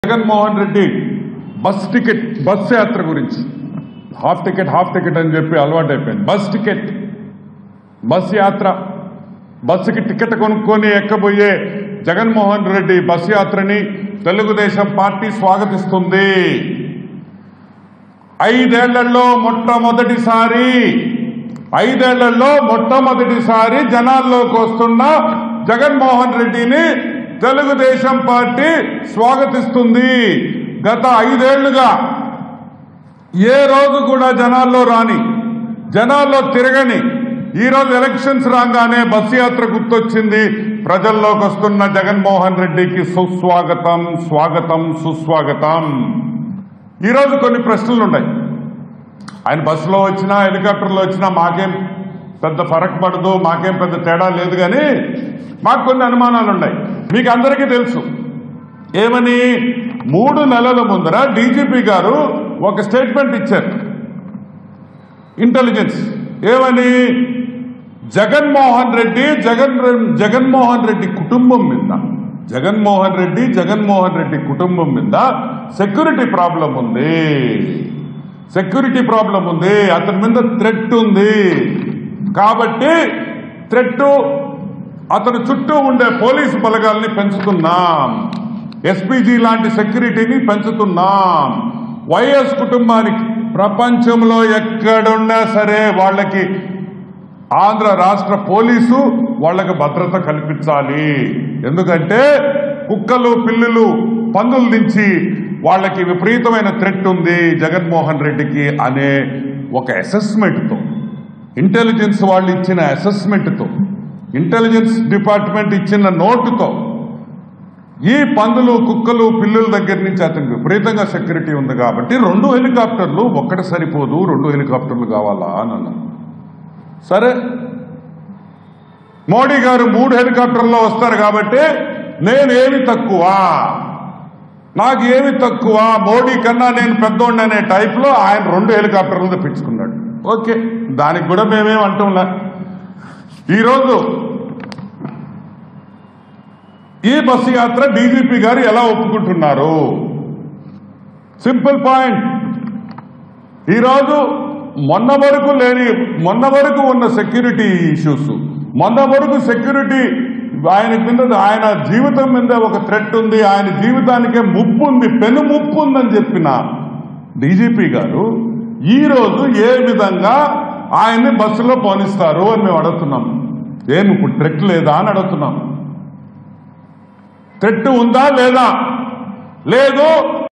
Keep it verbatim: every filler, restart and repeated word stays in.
Jaganmohan Reddy bus ticket bus యాత్ర గురించి half ticket half ticket అని చెప్పి అలవాటు అయిపోయింది. బస్ టికెట్ బస్ యాత్ర బస్సుకి టికెట్ కొనుక్కొని ఎక్కబోయే జగన్మోహన్ రెడ్డి బస్ యాత్రని తెలుగుదేశం పార్టీ స్వాగతిస్తుంది. ఐదేళ్లలో మొట్టమొదటిసారి ఐదేళ్లలో మొట్టమొదటిసారి జనాల్లోకి వస్తున్న జగన్మోహన్ రెడ్డిని తెలుగుదేశం పార్టీ స్వాగతిస్తుంది. గత ఐదేళ్లుగా ఏ రోజు కూడా జనాల్లో రాని, జనాల్లో తిరగని ఈరోజు ఎలక్షన్స్ రాగానే బస్సు యాత్ర గుర్తొచ్చింది. ప్రజల్లోకి వస్తున్న జగన్మోహన్ రెడ్డికి సుస్వాగతం, స్వాగతం, సుస్వాగతం. ఈరోజు కొన్ని ప్రశ్నలు ఉన్నాయి. ఆయన బస్సులో వచ్చినా హెలికాప్టర్లో వచ్చినా మాకేం పెద్ద ఫరక్ పడదు, మాకేం పెద్ద తేడా లేదు. కానీ మాకు కొన్ని అనుమానాలు ఉన్నాయి. మీకు అందరికీ తెలుసు ఏమని, మూడు నెలల ముందర డీజీపీ గారు ఒక స్టేట్మెంట్ ఇచ్చారు ఇంటెలిజెన్స్. ఏమని, జగన్మోహన్ రెడ్డి జగన్ జగన్మోహన్ రెడ్డి కుటుంబం మీద జగన్మోహన్ రెడ్డి జగన్మోహన్ రెడ్డి కుటుంబం మీద సెక్యూరిటీ ప్రాబ్లం ఉంది సెక్యూరిటీ ప్రాబ్లం ఉంది అతని మీద థ్రెట్ ఉంది. కాబట్టి థ్రెట్ అతని చుట్టూ ఉండే పోలీసు బలగాల్ని పెంచుతున్నాం, ఎస్పీజీ లాంటి సెక్యూరిటీని పెంచుతున్నాం. వైఎస్ కుటుంబానికి ప్రపంచంలో ఎక్కడున్నా సరే వాళ్ళకి ఆంధ్ర రాష్ట్ర పోలీసు వాళ్ళకి భద్రత కల్పించాలి. ఎందుకంటే కుక్కలు, పిల్లులు, పందుల నుంచి వాళ్ళకి విపరీతమైన థ్రెట్ ఉంది జగన్మోహన్ రెడ్డికి అనే ఒక అసెస్మెంట్తో, ఇంటెలిజెన్స్ వాళ్ళు ఇచ్చిన అసెస్మెంట్తో, ఇంటెలిజెన్స్ డిపార్ట్మెంట్ ఇచ్చిన నోటుతో ఈ పందులు, కుక్కలు, పిల్లుల దగ్గర నుంచి అతనికి విపరీతంగా సెక్యూరిటీ ఉంది. కాబట్టి రెండు హెలికాప్టర్లు ఒక్కటి సరిపోదు, రెండు హెలికాప్టర్లు కావాలా అని అన్నారు. సరే, మోడీ గారు మూడు హెలికాప్టర్లో వస్తారు కాబట్టి నేనేమి తక్కువ, నాకు ఏమి తక్కువ, మోడీ కన్నా నేను పెద్దోండి అనే టైప్లో ఆయన రెండు హెలికాప్టర్లు తెప్పించుకున్నాడు. ఓకే, దానికి కూడా మేమేం అంటాంలే. ఈరోజు ఈ బస్సు యాత్ర డీజీపీ గారు ఎలా ఒప్పుకుంటున్నారు? Simple point. ఈరోజు మొన్న వరకు లేని మొన్న వరకు ఉన్న సెక్యూరిటీ ఇష్యూస్, మొన్న వరకు సెక్యూరిటీ ఆయన కింద ఆయన జీవితం మీద ఒక థ్రెట్ ఉంది, ఆయన జీవితానికే ముప్పు ఉంది, పెను ముప్పు ఉందని చెప్పిన డీజీపీ గారు ఈరోజు ఏ విధంగా ఆయన్ని బస్సులో పోనిస్తారు అని మేము అడుగుతున్నాం. ఏమి ఇప్పుడు థ్రెట్ లేదా అని అడుగుతున్నాం. థ్రెట్ ఉందా లేదా? లేదు.